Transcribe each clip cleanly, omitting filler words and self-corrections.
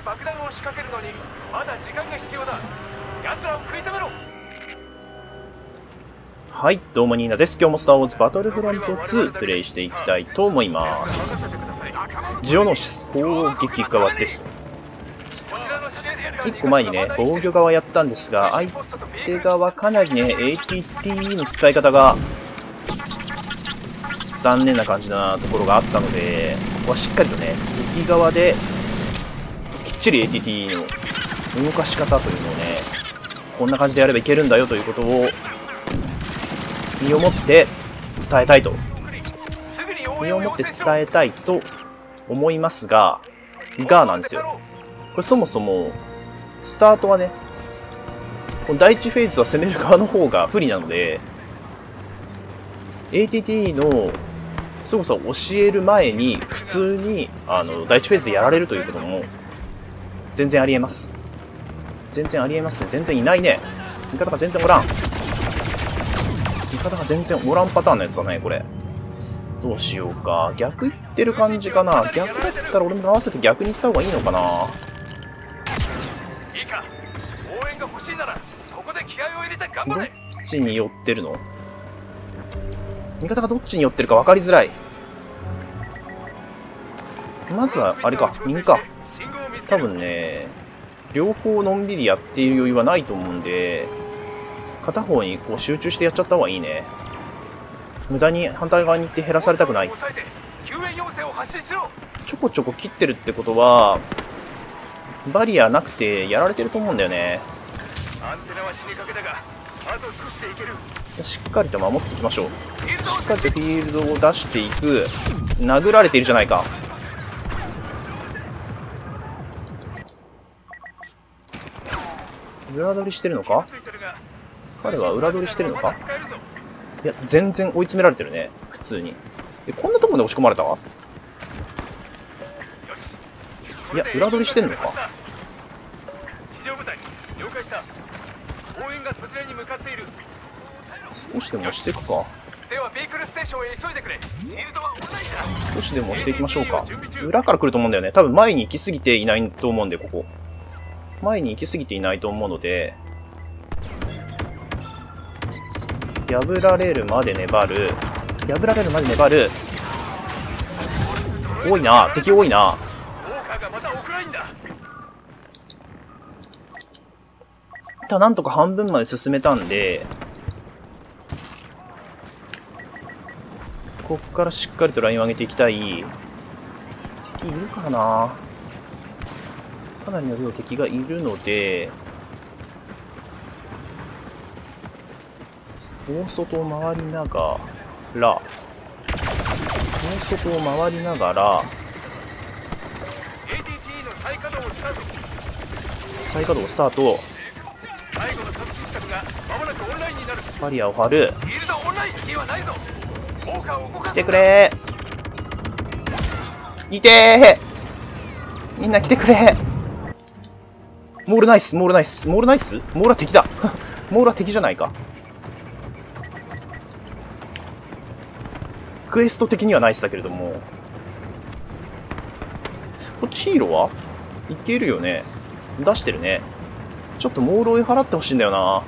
爆弾を仕掛けるのにまだ時間が必要だ。奴らを食い止めろ。 はい、どうもニーナです。今日もスターウォーズバトルフロント2プレイしていきたいと思います。ジオノシス攻撃側です。1個前にね、防御側やったんですが、相手側かなりね、ATT の使い方が残念な感じなところがあったので、ここはしっかりとね、敵側できっちり ATT の動かし方というのをね、こんな感じでやればいけるんだよということを身をもって伝えたいと思いますが、なんですよ。これそもそもスタートはね、この第1フェーズは攻める側の方が不利なので、ATT の操作を教える前に普通に第1フェーズでやられるということも全然ありえます。全然ありえますね。全然いないね。味方が全然おらん。味方が全然おらんパターンのやつだね、これ。どうしようか。逆行ってる感じかな。逆だったら俺も合わせて逆に行った方がいいのかな。 いいか、応援が欲しいならここで気合を入れて頑張れ。 どっちに寄ってるの？味方がどっちに寄ってるか分かりづらい。まずは、あれか、右か。多分ね、両方のんびりやっている余裕はないと思うんで、片方にこう集中してやっちゃった方がいいね。無駄に反対側に行って減らされたくない。ちょこちょこ切ってるってことは、バリアなくてやられてると思うんだよね。しっかりと守っていきましょう。しっかりとフィールドを出していく。殴られているじゃないか。裏取りしてるのか？彼は裏取りしてるのか？いや、全然追い詰められてるね。普通に。こんなとこで押し込まれた？いや、裏取りしてんのか？少しでも押していくか。少しでも押していきましょうか。裏から来ると思うんだよね。多分前に行き過ぎていないと思うんで、ここ。前に行き過ぎていないと思うので、破られるまで粘る。多いな。敵多いな。なんとか半分まで進めたんで、ここからしっかりとラインを上げていきたい。敵いるかな。かなりの量敵がいるので、大外を回りながら、再稼働スタート。バリアを張る。来てくれー。いてー。みんな来てくれー。モールナイス。モールは敵だ。モールは敵じゃないか。クエスト的にはナイスだけれども、こっちヒーローはいけるよね。出してるね。ちょっとモールを追い払ってほしいんだよな。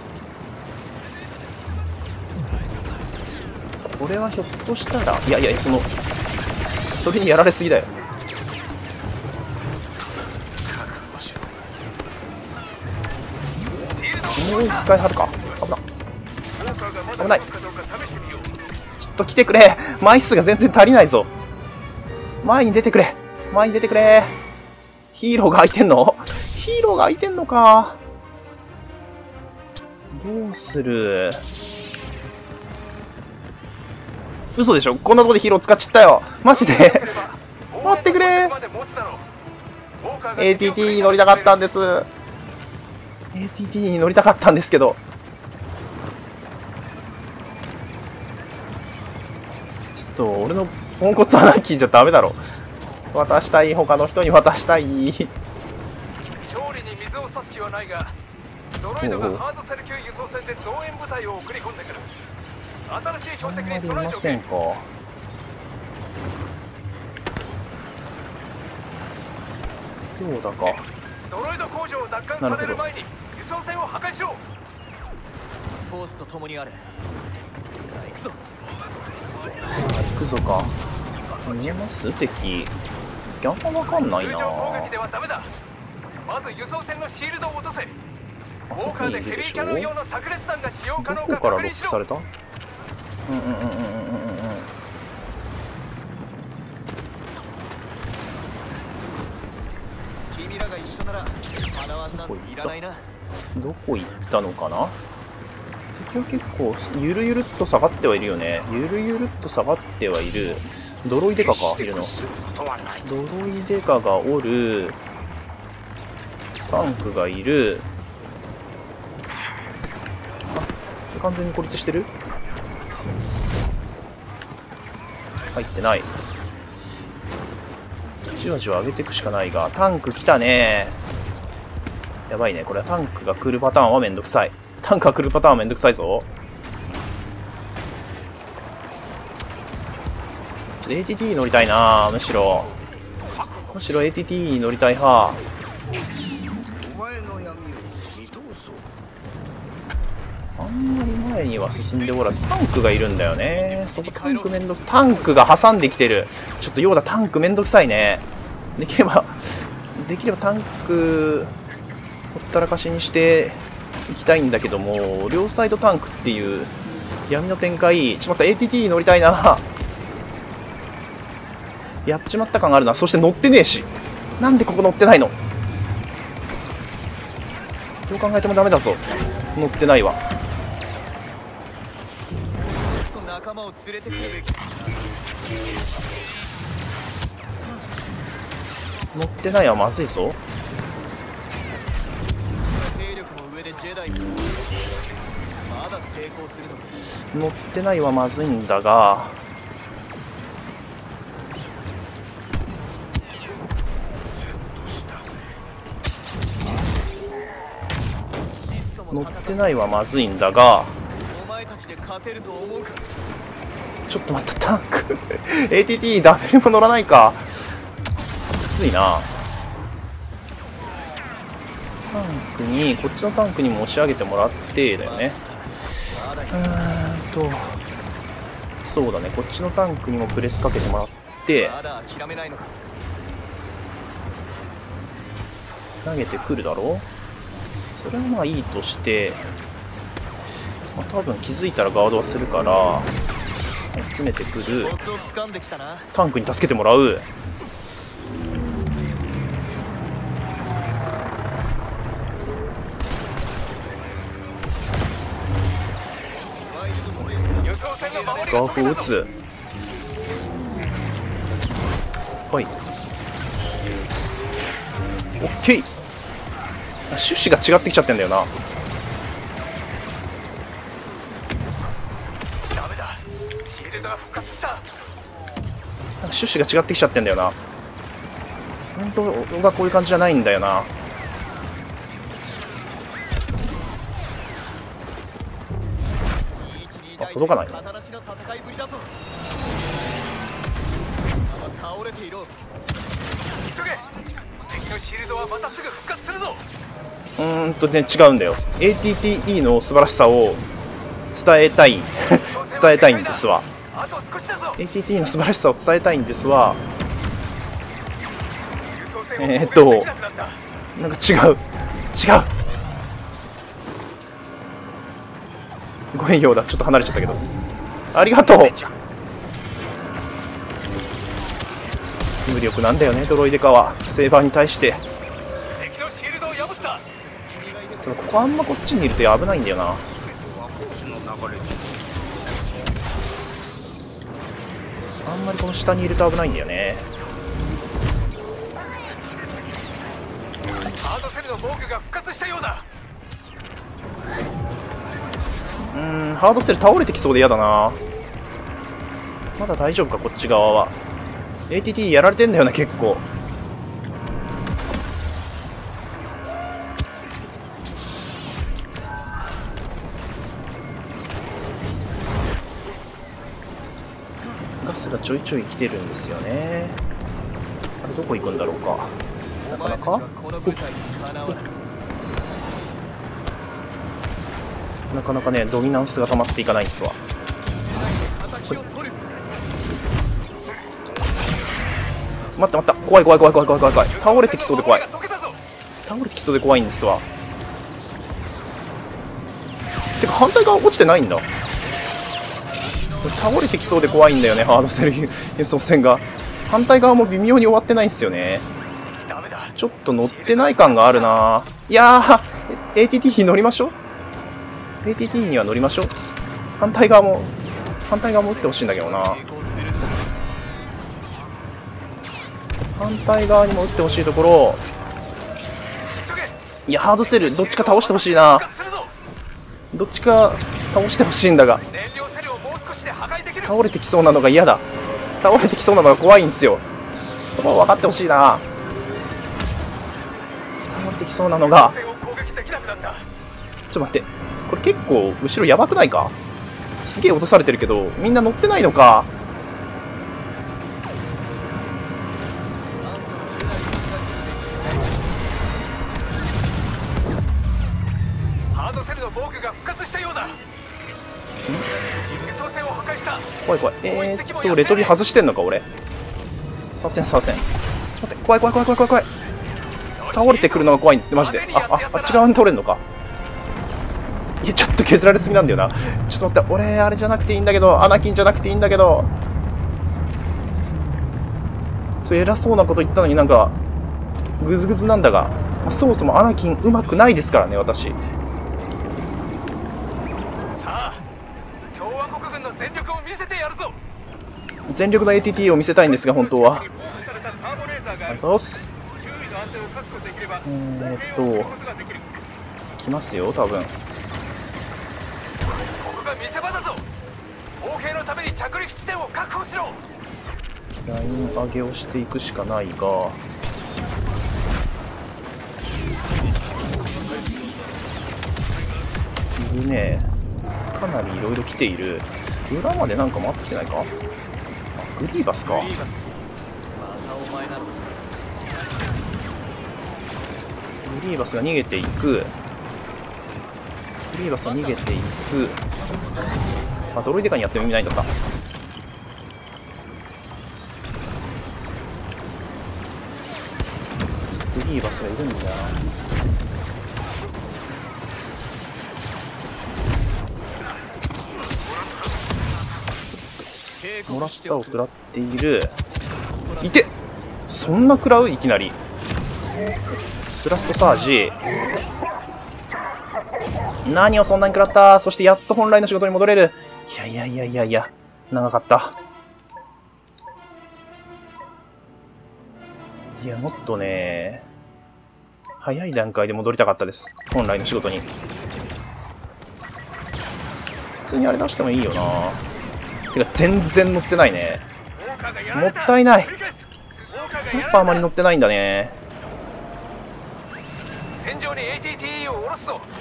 これはひょっとしたら、いや、それにやられすぎだよ。もう一回張るか。危ない。ちょっと来てくれ。枚数が全然足りないぞ。前に出てくれ。ヒーローが空いてんのか。どうする？嘘でしょ。こんなとこでヒーロー使っちゃったよ。マジで。待ってくれ。ATT に乗りたかったんです。ATT に乗りたかったんですけど。ちょっと俺のポンコツアナキーじゃダメだろ。渡したい。他の人に渡したい。勝利に水を差す気はないが、ドロイドがハードセル級輸送船で増援部隊を送り込んでくる。新しい標的に備えておけ。 どうだか。 ドロイド工場を奪還される前に輸送船を破壊しろ。 フォースと共にあれ。さあ行くぞ。 さあ行くぞか。見えます敵。あんま分かんないな。 通常攻撃ではダメだ。まず輸送船のシールドを落とせ。 あそこにいるでしょ。どこの炸裂弾が使用可能かからロッ確認しろ。 クされた？ 君らが一緒なら花輪なんていらないな。 どこ行ったのかな。敵は結構ゆるゆるっと下がってはいるよね。ゆるゆるっと下がってはいる。ドロイデカかいるの。ドロイデカがおる。タンクがいる。あ、完全に孤立してる。入ってない。じわじわ上げていくしかないが、タンク来たね。やばいね。これはタンクが来るパターンはめんどくさい。タンクが来るパターンはめんどくさいぞ。ちょっと ATT 乗りたいな。むしろ ATT に乗りたい派。あんまり前には進んでおらず、タンクがいるんだよね。そこタンクめんどく、タンクが挟んできてる。ちょっとヨーダタンクめんどくさいね。できればタンクほったらかしにしていきたいんだけども、両サイドタンクっていう闇の展開。ちょっと待った、 ATT 乗りたいな。やっちまった感があるな。そして乗ってねえし、なんでここ乗ってないの。どう考えてもダメだぞ。乗ってないわ。 仲間を連れてくるべき。 乗ってないはまずいぞ。 兵力の上でジェダイ。まだ抵抗するのか。 乗ってないはまずいんだが、乗ってないはまずいんだが、 お前たちで勝てると思うか。 ちょっと待った、タンクATT ダメにも乗らないか。きついな。タンクに、こっちのタンクにも押し上げてもらってだよね。そうだね、こっちのタンクにもプレスかけてもらって、 まだ諦めないのか。 投げてくるだろう。それはまあいいとして、まあ、多分気づいたらガードはするから詰めてくる。 コツを掴んできたな。 タンクに助けてもらう。 輸送船の守りガーフを打つ。はい、オッケー。趣旨が違ってきちゃってんだよな。 ダメだ。シールドが復活した。 趣旨が違ってきちゃってんだよな。本当がこういう感じじゃないんだよな。あ、届かないな。 刀しの戦いぶりだぞ。倒れていろ。 急げ。敵のシールドはまたすぐ復活するぞ。 ね、違うんだよ。ATTE の素晴らしさを伝えたい伝えたいんですわ。 あと少しだぞ。 ATT の素晴らしさを伝えたいんですわ。 輸送船を攻撃できなくなった。 なんか違うごめんようだ、ちょっと離れちゃったけど、ありがとう。無力なんだよね、ドロイデカはセーバーに対して。 敵のシールドを破った。 ただここあんまこっちにいると危ないんだよな。あんまりこの下にいると危ないんだよね。 ハードセルの防具が復活したようだ。 ハードセル倒れてきそうで嫌だな。まだ大丈夫か、こっち側は。ATT やられてんだよね、結構。ガスがちょいちょい来てるんですよね。あれどこ行くんだろうか。 かなかこの舞台にかなわない。 なかなかねドミナンスが溜まっていかないんですわ。 敵を取る。 待った待った、怖い怖い怖い怖い怖い怖い怖い、倒れてきそうで怖い、倒れてきそうで怖いんですわ。てか反対側落ちてないんだ。倒れてきそうで怖いんだよね、ハードセル輸送船が。反対側も微妙に終わってないんですよね。ちょっと乗ってない感があるな。いやー ATT に乗りましょう。 ATT には乗りましょう。反対側も打ってほしいんだけどな。反対側にも打ってほしいところ。いやハードセルどっちか倒してほしいな。どっちか倒してほしいんだが、倒れてきそうなのが嫌だ。倒れてきそうなのが怖いんですよ。そこは分かってほしいな。倒れてきそうなのが。ちょっと待って、これ結構後ろやばくないか。すげえ落とされてるけどみんな乗ってないのか。 ハードセルの防具が復活したようだ。 怖い怖い。レトビ外してんのか俺。左遷左遷。ちょっと待って、怖い怖い怖い怖い怖い怖い。倒れてくるのが怖いってマジで。あっち側に倒れるのか。いやちょっと削られすぎなんだよな。ちょっと待って、俺あれじゃなくていいんだけど、アナキンじゃなくていいんだけど。そう偉そうなこと言ったのになんかグズグズなんだが、そもそもアナキンうまくないですからね私。全力の ATT を見せたいんですが本当は。来ますよ多分。ライン上げをしていくしかないが、いるね。かなりいろいろ来ている。裏までなんか回ってきてないか。グリーバスか。グリーバスが逃げていく。グリーバスが逃げていく。ドロイデカにやっても意味ないんだった。グリーバスがいるんだ。もらったを食らっている。いて、そんな食らういきなり。スラストサージ。何をそんなに食らった。そしてやっと本来の仕事に戻れる。いや長かった。いやもっとね早い段階で戻りたかったです、本来の仕事に。普通にあれ出してもいいよな。てか全然乗ってないね。もったいない。やっぱあまり乗ってないんだね。 戦場に ATT を下ろすぞ。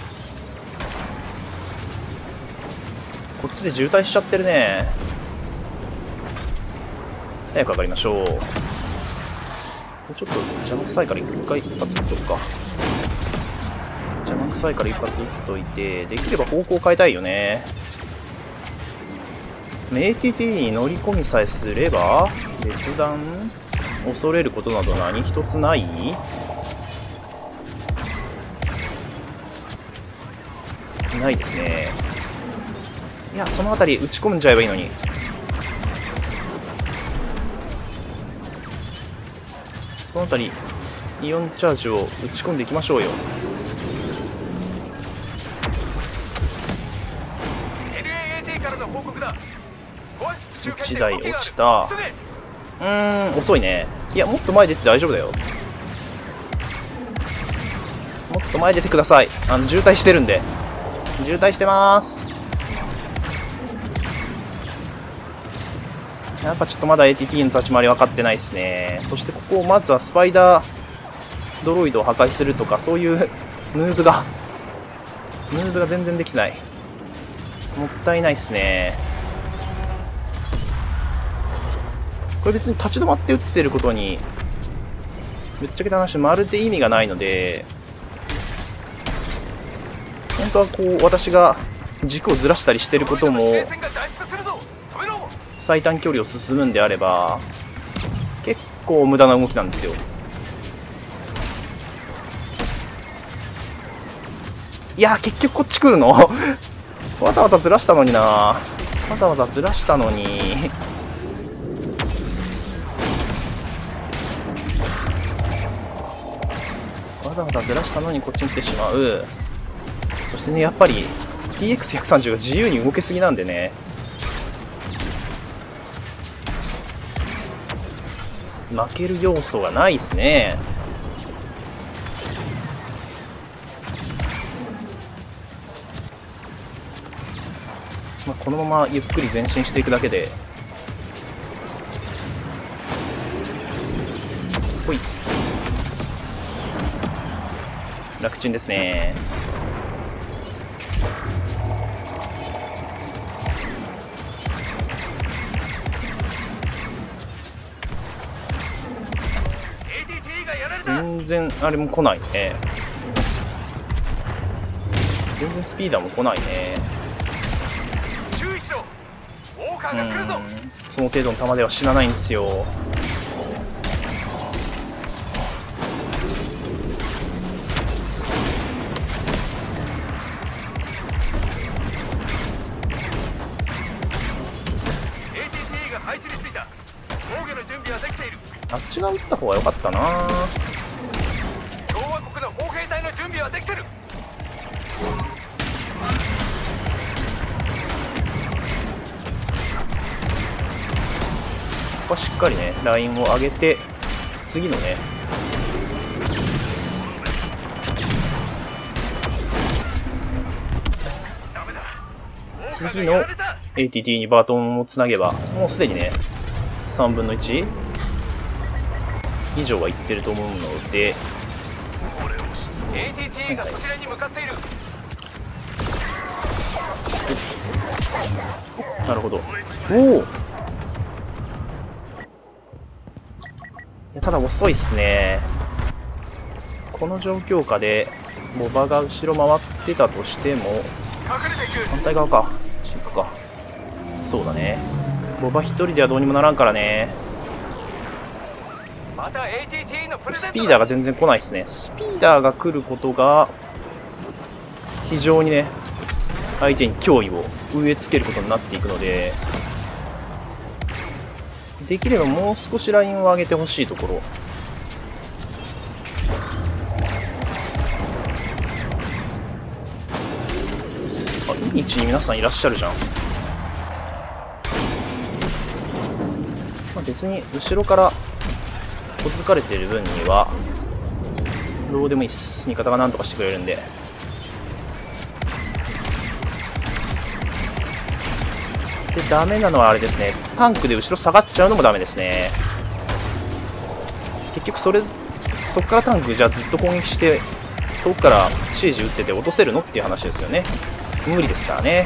こっちで渋滞しちゃってるね。早く上がりましょう。ちょっと邪魔くさいから一発撃っとくか。邪魔くさいから一発撃っといて、できれば方向変えたいよね。ATT に乗り込みさえすれば別段恐れることなど何一つない。ないですね。いやその辺り打ち込んじゃえばいいのに。その辺りイオンチャージを打ち込んでいきましょうよ。1台落ちた。遅いね。いやもっと前出て大丈夫だよ。もっと前出てください。渋滞してるんで。渋滞してます。やっぱちょっとまだ ATT の立ち回り分かってないですね。そしてここをまずはスパイダードロイドを破壊するとか、そういうムーブが全然できてない。もったいないですね。これ別に立ち止まって撃ってることにぶっちゃけた話、まるで意味がないので、本当はこう、私が軸をずらしたりしてることも、最短距離を進むんであれば、結構無駄な動きなんですよ。いやー、結局こっち来るのわざわざずらしたのにな。わざわざずらしたのに。わざわざずらしたのにこっちに来てしまう。そしてね、やっぱり TX130 が自由に動けすぎなんでね。負ける要素がないですね。まあ、このままゆっくり前進していくだけで、ほい、楽ちんですね。全然あれも来ないね。全然スピーダーも来ないね。その程度の弾では死なないんですよ。あっち側撃った方が良かったな。 共和国の砲兵隊の準備はできてる。 ここはしっかりねラインを上げて、次のね次の ATT にバトンをつなげば、もうすでにね3分の1以上はいってると思うので、 ATT がそちらに向かっている。 なるほど。おお、ただ遅いっすね。この状況下でボバが後ろ回ってたとしても、反対側か行くか。そうだね、ボバ一人ではどうにもならんからね。 また ATT のプレゼントだ。 スピーダーが全然来ないですね。スピーダーが来ることが非常にね相手に脅威を植え付けることになっていくので、できればもう少しラインを上げてほしいところ。あ、いい位置に皆さんいらっしゃるじゃん。まあ、別に後ろから小づかれてる分にはどうでもいいっす。味方が何とかしてくれるんで。で、ダメなのはあれですね、タンクで後ろ下がっちゃうのもダメですね。結局そっからタンクじゃあずっと攻撃して遠くからシージ打ってて落とせるのっていう話ですよね。無理ですからね。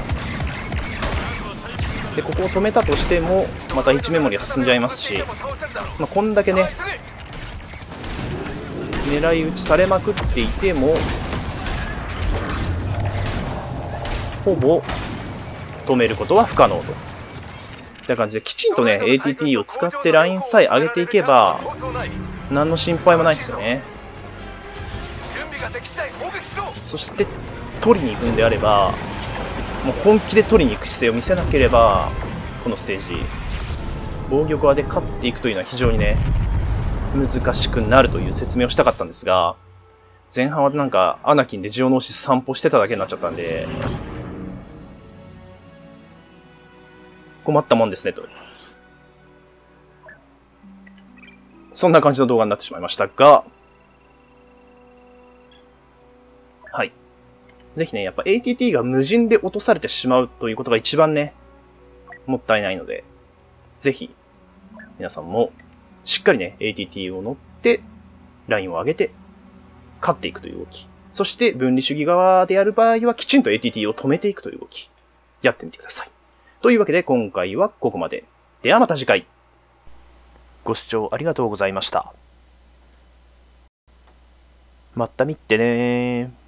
で、ここを止めたとしてもまた1メモリは進んじゃいますし、まあ、こんだけね狙い撃ちされまくっていてもほぼ止めることは不可能といった感じで、きちんとね ATT を使ってラインさえ上げていけば何の心配もないですよね。そして取りに行くんであればもう本気で取りに行く姿勢を見せなければ、このステージ防御側で勝っていくというのは非常にね難しくなるという説明をしたかったんですが、前半はなんかアナキンでジオノーシス散歩してただけになっちゃったんで困ったもんですねと。そんな感じの動画になってしまいましたが、はい。ぜひね、やっぱ ATT が無人で落とされてしまうということが一番ね、もったいないので、ぜひ、皆さんもしっかりね、ATT を乗って、ラインを上げて、勝っていくという動き。そして、分離主義側でやる場合は、きちんと ATT を止めていくという動き。やってみてください。というわけで、今回はここまで。ではまた次回。ご視聴ありがとうございました。 また見てねー。